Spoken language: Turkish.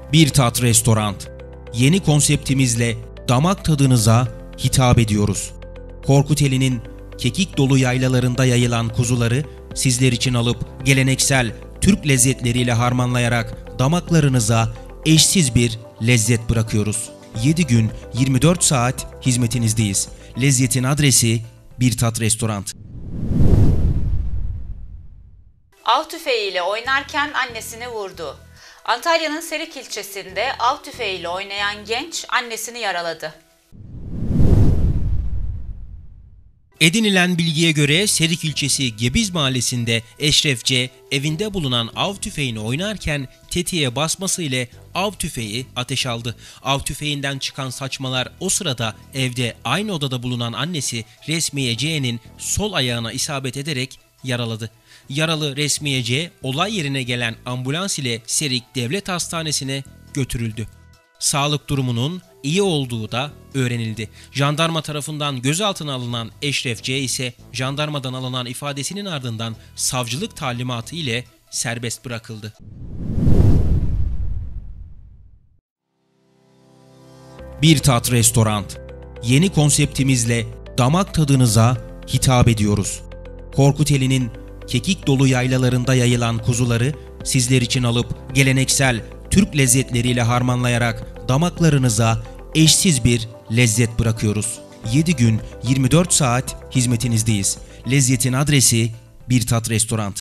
Bir Tat Restoran. Yeni konseptimizle damak tadınıza hitap ediyoruz. Korkuteli'nin kekik dolu yaylalarında yayılan kuzuları sizler için alıp geleneksel Türk lezzetleriyle harmanlayarak damaklarınıza eşsiz bir lezzet bırakıyoruz. 7 gün 24 saat hizmetinizdeyiz. Lezzetin adresi Bir Tat Restoran. Av tüfeğiyle oynarken annesini vurdu. Antalya'nın Serik ilçesinde av tüfeğiyle oynayan genç annesini yaraladı. Edinilen bilgiye göre Serik ilçesi Gebiz mahallesinde Eşref C. evinde bulunan av tüfeğini oynarken tetiğe basması ile av tüfeği ateş aldı. Av tüfeğinden çıkan saçmalar o sırada evde aynı odada bulunan annesi Resmiye C.'nin sol ayağına isabet ederek yaraladı. Yaralı Resmiye C. olay yerine gelen ambulans ile Serik Devlet Hastanesi'ne götürüldü. Sağlık durumunun iyi olduğu da öğrenildi. Jandarma tarafından gözaltına alınan Eşref C. ise jandarmadan alınan ifadesinin ardından savcılık talimatı ile serbest bırakıldı. Bir Tat Restoran. Yeni konseptimizle damak tadınıza hitap ediyoruz. Korkuteli'nin kekik dolu yaylalarında yayılan kuzuları sizler için alıp geleneksel Türk lezzetleriyle harmanlayarak damaklarınıza eşsiz bir lezzet bırakıyoruz. 7 gün 24 saat hizmetinizdeyiz. Lezzetin adresi Bir Tat Restoran.